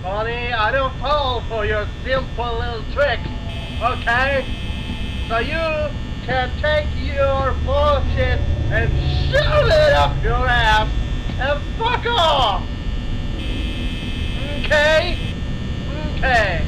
Honey, I don't fall for your simple little tricks, okay? So you can take your bullshit and shove it up your ass and fuck off! Okay? Okay.